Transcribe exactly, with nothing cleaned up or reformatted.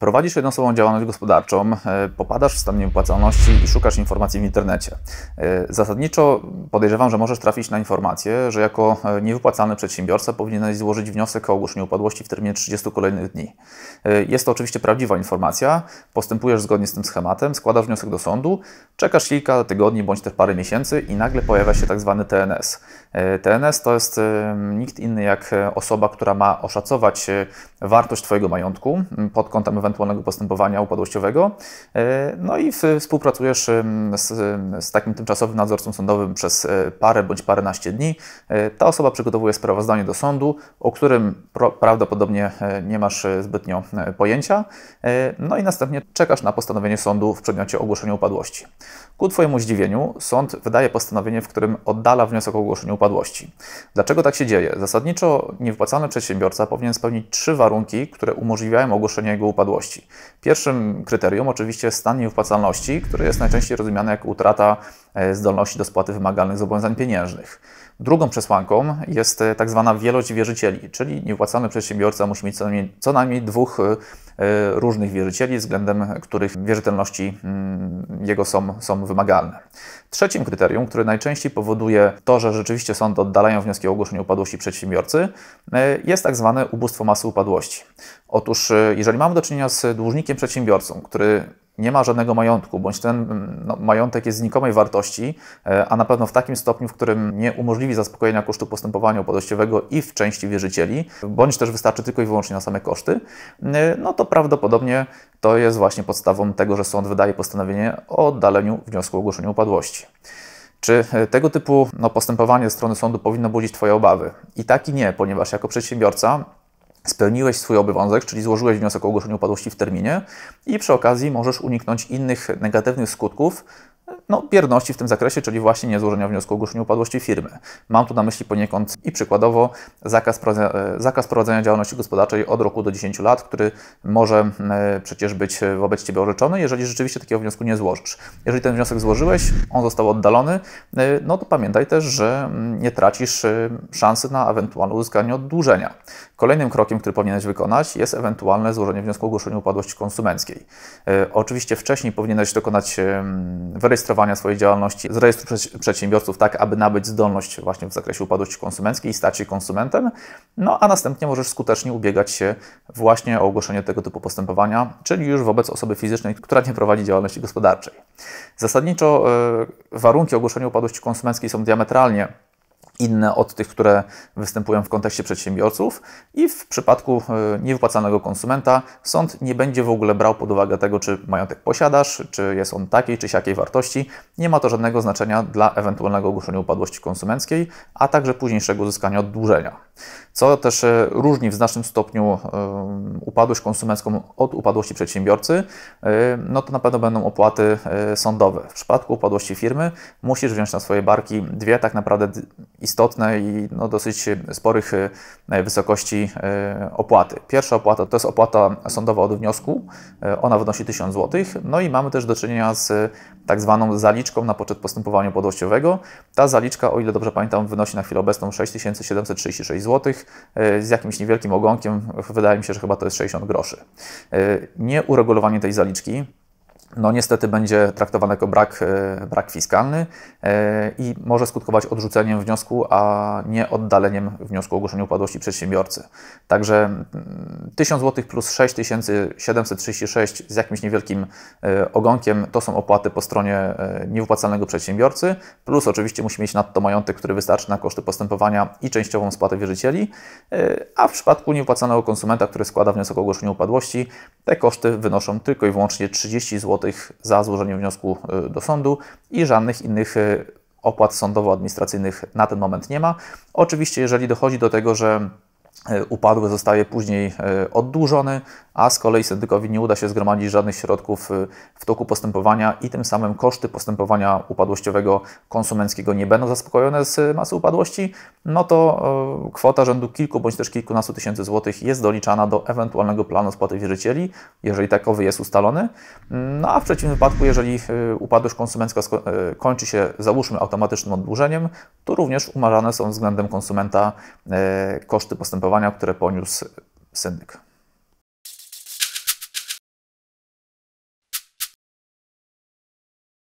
Prowadzisz jednoosobową działalność gospodarczą, popadasz w stan niewypłacalności i szukasz informacji w internecie. Zasadniczo podejrzewam, że możesz trafić na informację, że jako niewypłacalny przedsiębiorca powinieneś złożyć wniosek o ogłoszenie upadłości w terminie trzydziestu kolejnych dni. Jest to oczywiście prawdziwa informacja, postępujesz zgodnie z tym schematem, składasz wniosek do sądu, czekasz kilka tygodni bądź też parę miesięcy i nagle pojawia się tak zwany T N S. T N S to jest nikt inny jak osoba, która ma oszacować wartość Twojego majątku pod kątem ewentualnego postępowania upadłościowego. No i współpracujesz z, z takim tymczasowym nadzorcą sądowym przez parę bądź paręnaście dni. Ta osoba przygotowuje sprawozdanie do sądu, o którym prawdopodobnie nie masz zbytnio pojęcia. No i następnie czekasz na postanowienie sądu w przedmiocie ogłoszenia upadłości. Ku Twojemu zdziwieniu sąd wydaje postanowienie, w którym oddala wniosek o ogłoszenie upadłości. Dlaczego tak się dzieje? Zasadniczo niewypłacalny przedsiębiorca powinien spełnić trzy warunki, które umożliwiają ogłoszenie jego upadłości. Pierwszym kryterium oczywiście jest stan niewypłacalności, który jest najczęściej rozumiany jako utrata zdolności do spłaty wymagalnych zobowiązań pieniężnych. Drugą przesłanką jest tak zwana wielość wierzycieli, czyli niewypłacalny przedsiębiorca musi mieć co najmniej, co najmniej dwóch różnych wierzycieli, względem których wierzytelności jego są, są wymagalne. Trzecim kryterium, które najczęściej powoduje to, że rzeczywiście sądy oddalają wnioski o ogłoszenie upadłości przedsiębiorcy, jest tak zwane ubóstwo masy upadłości. Otóż jeżeli mamy do czynienia z dłużnikiem przedsiębiorcą, który nie ma żadnego majątku, bądź ten no, majątek jest znikomej wartości, a na pewno w takim stopniu, w którym nie umożliwi zaspokojenia kosztu postępowania upadłościowego i w części wierzycieli, bądź też wystarczy tylko i wyłącznie na same koszty, no to prawdopodobnie to jest właśnie podstawą tego, że sąd wydaje postanowienie o oddaleniu wniosku o ogłoszenie upadłości. Czy tego typu no, postępowanie ze strony sądu powinno budzić Twoje obawy? I tak i nie, ponieważ jako przedsiębiorca spełniłeś swój obowiązek, czyli złożyłeś wniosek o ogłoszenie upadłości w terminie i przy okazji możesz uniknąć innych negatywnych skutków no, bierności w tym zakresie, czyli właśnie niezłożenia wniosku o ogłoszenie upadłości firmy. Mam tu na myśli poniekąd i przykładowo zakaz prowadzenia, zakaz prowadzenia działalności gospodarczej od roku do dziesięciu lat, który może przecież być wobec Ciebie orzeczony, jeżeli rzeczywiście takiego wniosku nie złożysz. Jeżeli ten wniosek złożyłeś, on został oddalony, no to pamiętaj też, że nie tracisz szansy na ewentualne uzyskanie oddłużenia. Kolejnym krokiem, który powinieneś wykonać, jest ewentualne złożenie wniosku o ogłoszenie upadłości konsumenckiej. Oczywiście wcześniej powinieneś dokonać wyrejestrowania swojej działalności z rejestru przedsiębiorców tak, aby nabyć zdolność właśnie w zakresie upadłości konsumenckiej i stać się konsumentem, no a następnie możesz skutecznie ubiegać się właśnie o ogłoszenie tego typu postępowania, czyli już wobec osoby fizycznej, która nie prowadzi działalności gospodarczej. Zasadniczo yy, warunki ogłoszenia upadłości konsumenckiej są diametralnie inne od tych, które występują w kontekście przedsiębiorców i w przypadku niewypłacalnego konsumenta sąd nie będzie w ogóle brał pod uwagę tego, czy majątek posiadasz, czy jest on takiej, czy siakiej wartości. Nie ma to żadnego znaczenia dla ewentualnego ogłoszenia upadłości konsumenckiej, a także późniejszego uzyskania oddłużenia. Co też różni w znacznym stopniu upadłość konsumencką od upadłości przedsiębiorcy, no to na pewno będą opłaty sądowe. W przypadku upadłości firmy musisz wziąć na swoje barki dwie tak naprawdę istotne i no, dosyć sporych wysokości opłaty. Pierwsza opłata to jest opłata sądowa od wniosku, ona wynosi tysiąc złotych, no i mamy też do czynienia z tak zwaną zaliczką na poczet postępowania upadłościowego. Ta zaliczka, o ile dobrze pamiętam, wynosi na chwilę obecną sześć tysięcy siedemset trzydzieści sześć złotych z jakimś niewielkim ogonkiem, wydaje mi się, że chyba to jest sześćdziesiąt groszy. Nieuregulowanie tej zaliczki no niestety będzie traktowane jako brak, brak fiskalny i może skutkować odrzuceniem wniosku, a nie oddaleniem wniosku o ogłoszenie upadłości przedsiębiorcy. Także tysiąc złotych plus sześć tysięcy siedemset trzydzieści sześć z jakimś niewielkim ogonkiem to są opłaty po stronie niewypłacalnego przedsiębiorcy, plus oczywiście musi mieć nadto majątek, który wystarczy na koszty postępowania i częściową spłatę wierzycieli, a w przypadku niewypłacalnego konsumenta, który składa wniosek o ogłoszenie upadłości, te koszty wynoszą tylko i wyłącznie trzydzieści złotych za złożenie wniosku do sądu i żadnych innych opłat sądowo-administracyjnych na ten moment nie ma. Oczywiście, jeżeli dochodzi do tego, że upadły zostaje później oddłużony, a z kolei syndykowi nie uda się zgromadzić żadnych środków w toku postępowania i tym samym koszty postępowania upadłościowego konsumenckiego nie będą zaspokojone z masy upadłości, no to kwota rzędu kilku bądź też kilkunastu tysięcy złotych jest doliczana do ewentualnego planu spłaty wierzycieli, jeżeli takowy jest ustalony. No a w przeciwnym wypadku, jeżeli upadłość konsumencka kończy się, załóżmy, automatycznym oddłużeniem, to również umarzane są względem konsumenta koszty postępowania, które poniósł syndyk.